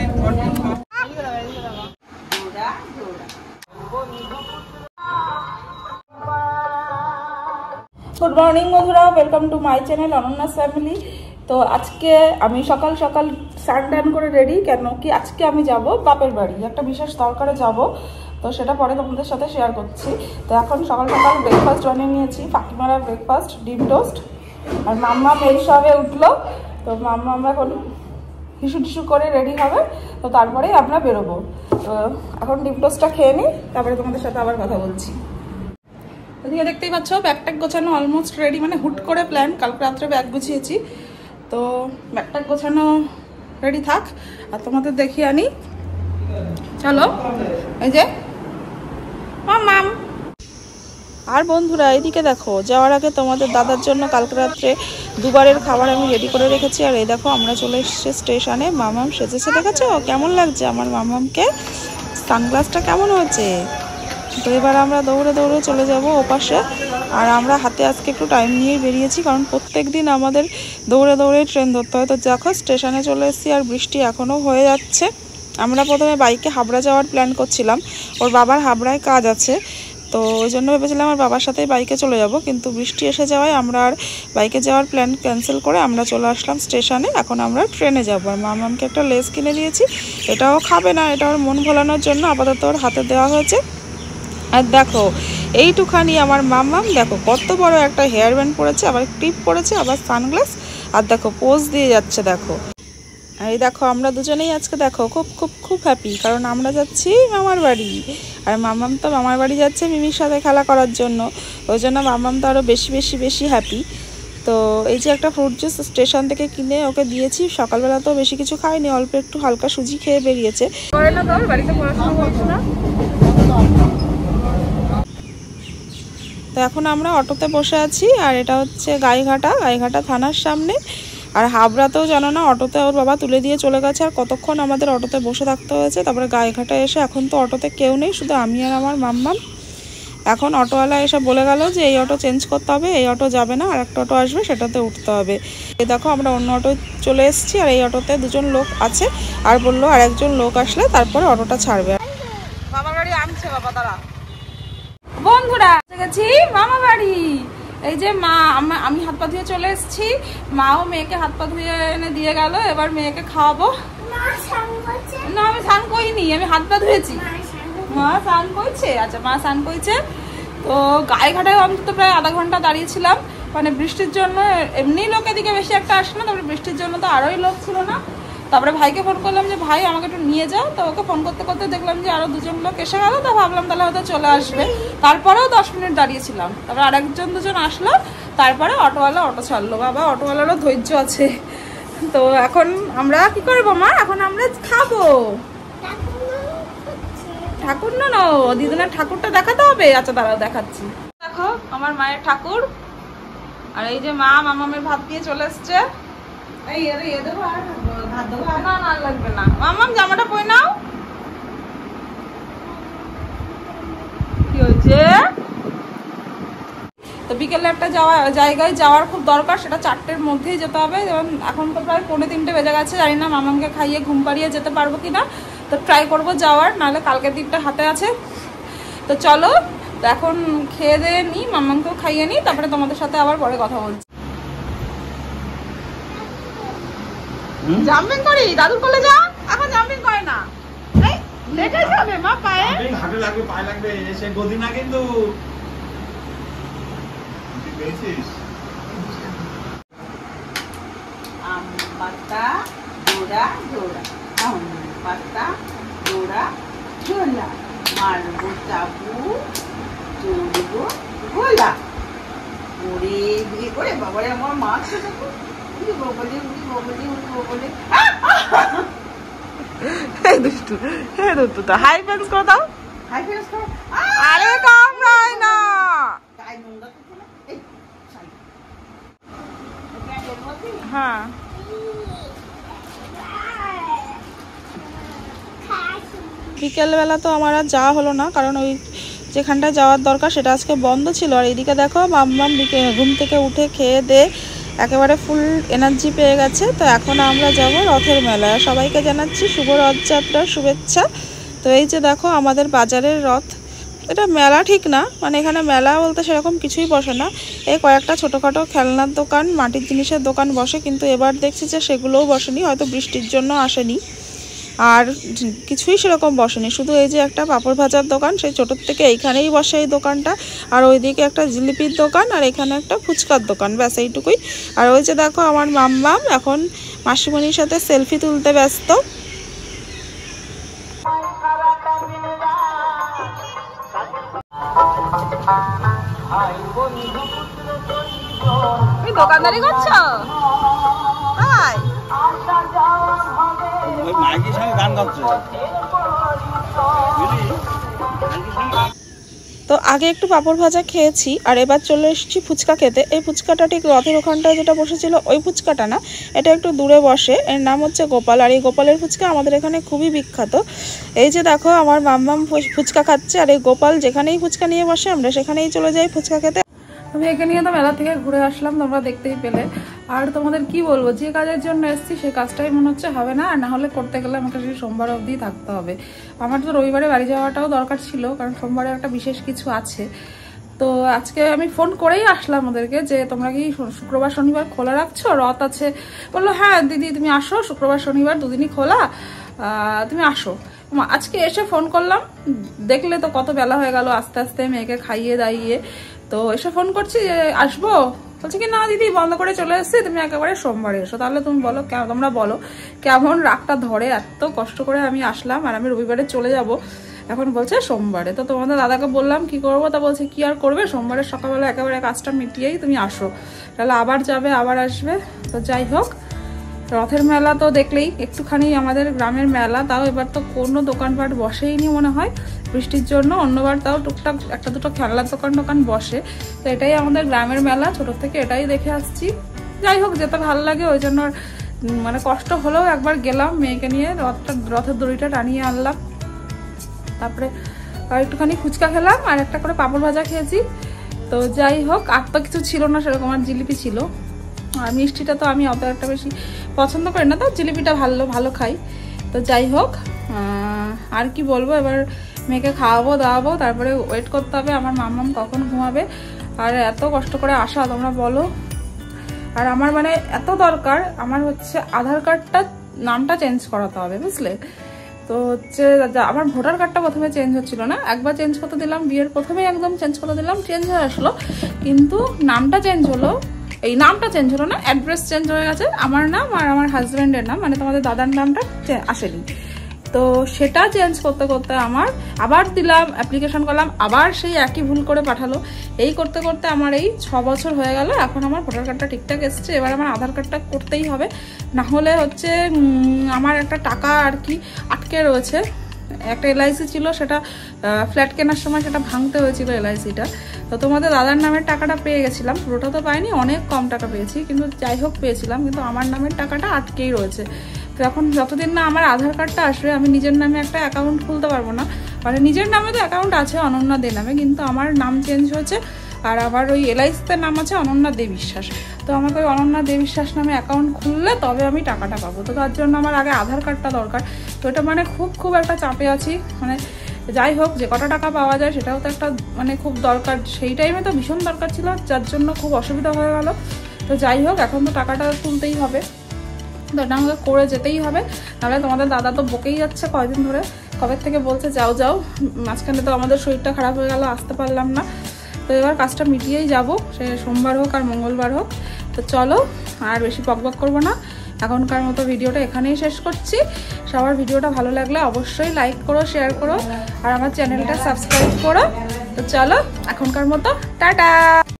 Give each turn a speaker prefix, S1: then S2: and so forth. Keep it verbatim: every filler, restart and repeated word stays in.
S1: Good morning বন্ধুরা, welcome to my channel Ananya's family. তো আজকে আমি সকাল সকাল স্নান টান করে রেডি, কেন কি আজকে আমি যাব বাপের বাড়ি, একটা বিশেষ দরকারে যাব। তো সেটা পরে তোমাদের সাথে শেয়ার করছি। তো এখন সকাল সকাল ব্রেকফাস্ট বানিয়ে নিয়েছি, ফাঁকিমারা ব্রেকফাস্ট, ডিম টোস্ট। আর মাম্মা এই সবে উঠলো, তো মাম্মা আমরা এখন টিসু টিসু করে রেডি হবে, তো তারপরেই আমরা বেরোবো। তো এখন ডিম টোস্টটা খেয়ে নিই, তারপরে তোমাদের সাথে আবার কথা বলছি। ওদিকে দেখতেই পাচ্ছ ব্যাগ ট্যাগ গোছানো অলমোস্ট রেডি, মানে হুট করে প্ল্যান, কালকে রাত্রে ব্যাগ গুছিয়েছি। তো ব্যাগ ট্যাগ গোছানো রেডি থাক, আর তোমাদের দেখিয়ে আনি। চলো, এই যে মাম। আর বন্ধুরা এইদিকে দেখো, যাওয়ার আগে তোমাদের দাদার জন্য কালকে রাত্রে দুবারের খাবার আমি রেডি করে রেখেছি। আর এই দেখো আমরা চলে এসেছি স্টেশনে। মামাম সেজেছে, দেখেছো কেমন লাগছে আমার মামামকে? সানগ্লাসটা কেমন হয়েছে? তো এবার আমরা দৌড়ে দৌড়ে চলে যাব ওপাশে। আর আমরা হাতে আজকে একটু টাইম নিয়েই বেরিয়েছি, কারণ প্রত্যেক দিন আমাদের দৌড়ে দৌড়ে ট্রেন ধরতে হয়। তো দেখো স্টেশনে চলে এসেছি, আর বৃষ্টি এখনও হয়ে যাচ্ছে। আমরা প্রথমে বাইকে হাবড়া যাওয়ার প্ল্যান করছিলাম, ওর বাবার হাবড়ায় কাজ আছে, তো ওই জন্য ভেবেছিলাম আমার বাবার সাথেই বাইকে চলে যাব। কিন্তু বৃষ্টি এসে যাওয়ায় আমরা আর বাইকে যাওয়ার প্ল্যান ক্যান্সেল করে আমরা চলে আসলাম স্টেশনে। এখন আমরা ট্রেনে যাবো। আর মামামকে একটা লেস কিনে দিয়েছি, এটাও খাবে না, এটা ওর মন ভোলানোর জন্য আপাতত ওর হাতে দেওয়া হয়েছে। আর দেখো এইটুখানি আমার মাম্মাম, দেখো কত বড় একটা হেয়ার ব্যান্ড পরেছে, আবার ক্লিপ পরেছে, আবার সানগ্লাস, আর দেখো পোজ দিয়ে যাচ্ছে। দেখো আর এই দেখো আমরা দুজনেই আজকে দেখো খুব খুব খুব হ্যাপি, কারণ আমরা যাচ্ছি মামার বাড়ি। আর মাম্মাম তো মামার বাড়ি যাচ্ছে মিমির সাথে খেলা করার জন্য, ওই জন্য মাম্মাম তো আরও বেশি বেশি বেশি হ্যাপি। তো এই যে একটা ফ্রুট জুস স্টেশন থেকে কিনে ওকে দিয়েছি। সকালবেলা তো বেশি কিছু খাইনি, অল্প একটু হালকা সুজি খেয়ে বেরিয়েছে। বাড়িতে পড়াশোনা করছে না। তো এখন আমরা অটোতে বসে আছি, আর এটা হচ্ছে গাইঘাটা, গাইঘাটা থানার সামনে। আর হাবড়াতেও জানো না, অটোতে ওর বাবা তুলে দিয়ে চলে গেছে, আর কতক্ষণ আমাদের অটোতে বসে থাকতে হয়েছে। তারপরে গাইঘাটা এসে এখন তো অটোতে কেউ নেই, শুধু আমি আর আমার মাম্মাম। এখন অটোওয়ালা এসে বলে গেল যে এই অটো চেঞ্জ করতে হবে, এই অটো যাবে না, আর একটা অটো আসবে সেটাতে উঠতে হবে। এই দেখো আমরা অন্য অটো চলে এসেছি, আর এই অটোতে দুজন লোক আছে, আর বললো আর একজন লোক আসলে তারপরে অটোটা ছাড়বে। মামার গাড়ি আনছে বাবা, তারা বন্ধুরা গেছি মামা বাড়ি। এই যে মা, আমি হাত পা ধুয়ে চলে এসেছি, মাও মেয়েকে হাত পা ধুয়ে এনে দিয়ে গেল। এবার মেয়েকে খাওয়াবো। না আমি স্নান করিনি, আমি হাত পা ধুয়েছি। মা স্নান করছে, আচ্ছা মা স্নান করছে। তো গায়েঘাটায় অন্তত প্রায় আধা ঘন্টা দাঁড়িয়েছিলাম, মানে বৃষ্টির জন্য। এমনি লোক এদিকে বেশি একটা আসে না, তারপরে বৃষ্টির জন্য তো আরোই লোক ছিল না। তারপরে ভাইকে ফোন করলাম যে ভাই আমাকে একটু নিয়ে যাও। তো ওকে ফোন করতে করতে দেখলাম যে আরো দুজন লোক এসে গেল, তো ভাবলাম তাহলে হয়তো চলে আসবে। তারপরেও দশ মিনিট দাঁড়িয়েছিলাম, তারপরে আরেকজন দুজন আসলো, তারপরে অটোওয়ালা অটো ছাড়লো। বাবা অটোওয়ালারও ধৈর্য আছে। তো এখন আমরা কি করবো মা? এখন আমরা খাবো। ঠাকুর না না দিদুনের ঠাকুরটা দেখাতে হবে। আচ্ছা দাঁড়াও দেখাচ্ছি। দেখো আমার মায়ের ঠাকুর। আর এই যে মা মামামের ভাত দিয়ে চলে এসছে। এই আরে এ দেবো, আর ভাত দেবো না, না লাগবে না। মামাম জামাটা পরে নাও। কি হয়েছে? তো বিকেলে একটা যাওয়া জায়গায় যাওয়ার খুব দরকার, সেটা চারটের মধ্যেই যেতে হবে। যেমন এখন তো প্রায় পৌনে তিনটে বেজে গেছে, জানি না মামামকে খাইয়ে ঘুম পাড়িয়ে যেতে পারবো কিনা। তো ট্রাই করবো যাওয়ার, নাহলে কালকের দিনটা হাতে আছে। তো চলো তো এখন খেয়ে দিয়ে নিই, মামামকেও খাইয়ে নিই, তারপরে তোমাদের সাথে আবার পরে কথা বলছি। জাম্পিং করি দাদুর কোলে যা, এখন জাম্পিং করে না। এই লেগে যাবে মা পায়ে, হাতে লাগবে, পায়ে লাগবে, এসে গদি না কিন্তু। বেশিস আম পাতা জোড়া জোড়া, আম পাতা জোড়া জোড়া, মারবো চাবু জোড়বো গোলা। ওরে বিয়ে করে বাবারে আমার মাছ দেখো, উড়ি বলে উড়ি বলে উড়ি বলে। এই দুষ্টু, হে দুষ্টু, তো হাই ফেন্স করে দাও, হাই ফেন্স করো। আরে কামড়ায় না, গায়ে নোংরা তো না। এই হ্যাঁ বিকেলবেলা তো আমার আর যাওয়া হলো না, কারণ ওই যেখানটায় যাওয়ার দরকার সেটা আজকে বন্ধ ছিল। আর এদিকে দেখো মাম্মাম ঘুম থেকে উঠে খেয়ে দে একেবারে ফুল এনার্জি পেয়ে গেছে। তো এখন আমরা যাব রথের মেলায়। সবাইকে জানাচ্ছি শুভ রথযাত্রার শুভেচ্ছা। তো এই যে দেখো আমাদের বাজারের রথ, এটা মেলা ঠিক না, মানে এখানে মেলা বলতে সেরকম কিছুই বসে না। এই কয়েকটা ছোটোখাটো খেলনার দোকান, মাটির জিনিসের দোকান বসে, কিন্তু এবার দেখছি যে সেগুলোও বসেনি, হয়তো বৃষ্টির জন্য আসেনি। আর কিছুই সেরকম বসেনি, শুধু এই যে একটা পাঁপড় ভাজার দোকান, সেই ছোটোর থেকে এইখানেই বসে এই দোকানটা। আর ওইদিকে একটা জিলিপির দোকান, আর এখানে একটা ফুচকার দোকান, ব্যাস এইটুকুই। আর ওই যে দেখো আমার মাম্মাম এখন মাসিমণির সাথে সেলফি তুলতে ব্যস্ত। তুমি দোকানদারি করছো? তো আগে একটু পাঁপড় ভাজা খেয়েছি, আর এবার চলে এসেছি ফুচকা খেতে। এই ফুচকাটা ঠিক রথের ওখানটায় যেটা বসেছিল ওই ফুচকাটা না, এটা একটু দূরে বসে, এর নাম হচ্ছে গোপাল। আর এই গোপালের ফুচকা আমাদের এখানে খুবই বিখ্যাত। এই যে দেখো আমার মাম্মাম ফুচকা খাচ্ছে, আর এই গোপাল যেখানেই ফুচকা নিয়ে বসে আমরা সেখানেই চলে যাই ফুচকা খেতে। আমি এখানে নিয়ে তো মেলা থেকে ঘুরে আসলাম, তোমরা দেখতেই পেলে। আর তোমাদের কি বলবো, যে কাজের জন্য এসেছি সেই কাজটাই মনে হচ্ছে হবে না, আর না হলে করতে গেলে আমাকে সেই সোমবার অবধি থাকতে হবে। আমার তো রবিবারে বাড়ি যাওয়াটাও দরকার ছিল, কারণ সোমবারে একটা বিশেষ কিছু আছে। তো আজকে আমি ফোন করেই আসলাম ওদেরকে যে তোমরা কি শুক্রবার শনিবার খোলা রাখছো, রথ আছে? বললো হ্যাঁ দিদি তুমি আসো, শুক্রবার শনিবার দুদিনই খোলা, তুমি আসো। আজকে এসে ফোন করলাম, দেখলে তো কত বেলা হয়ে গেল, আস্তে আস্তে মেয়েকে খাইয়ে দাইয়ে। তো এসে ফোন করছি যে আসবো, বলছে কি না দিদি বন্ধ করে চলে এসেছি, তুমি একেবারে সোমবারে এসো। তাহলে তুমি বলো, তোমরা বলো কেমন রাগটা ধরে, এত কষ্ট করে আমি আসলাম আর আমি রবিবারে চলে যাব, এখন বলছে সোমবারে। তো তোমাদের দাদাকে বললাম কি করবো, তা বলছে কি আর করবে, সোমবারের সকালবেলা একেবারে কাজটা মিটিয়েই তুমি আসো, তাহলে আবার যাবে আবার আসবে। তো যাই হোক, রথের মেলা তো দেখলেই, একটুখানি আমাদের গ্রামের মেলা, তাও এবার তো কোনো দোকানপাট বসেইনি মনে হয় বৃষ্টির জন্য, অন্যবার তাও টুকটাক একটা দুটো খেলার দোকান দোকান বসে। তো এটাই আমাদের গ্রামের মেলা, ছোটোর থেকে এটাই দেখে আসছি। যাই হোক, যেতে ভালো লাগে, ওই জন্য মানে কষ্ট হলেও একবার গেলাম মেয়েকে নিয়ে, রথটা রথের দড়িটা টানিয়ে আনলাম, তারপরে একটুখানি ফুচকা খেলাম আর একটা করে পাঁপড় ভাজা খেয়েছি। তো যাই হোক, আর তো কিছু ছিল না সেরকম, আর জিলিপি ছিল। আর মিষ্টিটা তো আমি অত একটা বেশি পছন্দ করি না, তো জিলিপিটা ভালো ভালো খাই। তো যাই হোক, আর কি বলবো, এবার মেয়েকে খাওয়াবো দাওয়াবো, তারপরে ওয়েট করতে হবে আমার মাম্মাম কখন ঘুমাবে। আর এত কষ্ট করে আসা, তোমরা বলো। আর আমার মানে এত দরকার, আমার হচ্ছে আধার কার্ডটা নামটা চেঞ্জ করাতে হবে, বুঝলে। তো হচ্ছে আমার ভোটার কার্ডটা প্রথমে চেঞ্জ হচ্ছিল না, একবার চেঞ্জ করতে দিলাম, বিয়ের প্রথমেই একদম চেঞ্জ করতে দিলাম, চেঞ্জ হয়ে আসলো, কিন্তু নামটা চেঞ্জ হলো, এই নামটা চেঞ্জ হলো না, অ্যাড্রেস চেঞ্জ হয়ে গেছে, আমার নাম আর আমার হাজব্যান্ডের নাম, মানে তোমাদের দাদার নামটা আসেনি। তো সেটা চেঞ্জ করতে করতে আমার আবার দিলাম, অ্যাপ্লিকেশন করলাম, আবার সেই একই ভুল করে পাঠালো। এই করতে করতে আমার এই ছ বছর হয়ে গেল, এখন আমার ভোটার কার্ডটা ঠিকঠাক এসছে, এবার আমার আধার কার্ডটা করতেই হবে, না হলে হচ্ছে আমার একটা টাকা আর কি আটকে রয়েছে। একটা এলআইসি ছিল, সেটা ফ্ল্যাট কেনার সময় সেটা ভাঙতে হয়েছিল এলআইসিটা। তো তোমাদের দাদার নামের টাকাটা পেয়ে গেছিলাম, পুরোটা তো পাইনি, অনেক কম টাকা পেয়েছি, কিন্তু যাই হোক পেয়েছিলাম, কিন্তু আমার নামের টাকাটা আটকেই রয়েছে। তো এখন যতদিন না আমার আধার কার্ডটা আসবে, আমি নিজের নামে একটা অ্যাকাউন্ট খুলতে পারবো না। মানে নিজের নামে তো অ্যাকাউন্ট আছে অনন্যা দে নামে, কিন্তু আমার নাম চেঞ্জ হয়েছে, আর আমার ওই এলআইসিতে নাম আছে অনন্যা দে বিশ্বাস। তো আমাকে ওই অনন্যা দে বিশ্বাস নামে অ্যাকাউন্ট খুললে তবে আমি টাকাটা পাবো। তো তার জন্য আমার আগে আধার কার্ডটা দরকার। তো এটা মানে খুব খুব একটা চাপে আছি, মানে যাই হোক যে কটা টাকা পাওয়া যায় সেটাও তো একটা মানে খুব দরকার, সেই টাইমে তো ভীষণ দরকার ছিল, যার জন্য খুব অসুবিধা হয়ে গেল। তো যাই হোক, এখন তো টাকাটা তুলতেই হবে, তো এটা আমাকে করে যেতেই হবে, নাহলে তোমাদের দাদা তো বকেই যাচ্ছে কয়দিন ধরে, কবে থেকে বলছে যাও যাও, মাঝখানে তো আমাদের শরীরটা খারাপ হয়ে গেল, আসতে পারলাম না। তো এবার কাজটা মিটিয়েই যাব, সে সোমবার হোক আর মঙ্গলবার হোক। তো চলো আর বেশি বকবক করবো না, এখনকার মতো ভিডিওটা এখানেই শেষ করছি। সবার ভিডিওটা ভালো লাগলে অবশ্যই লাইক করো, শেয়ার করো, আর আমার চ্যানেলটা সাবস্ক্রাইব করো। তো চলো এখনকার মতো টাটা।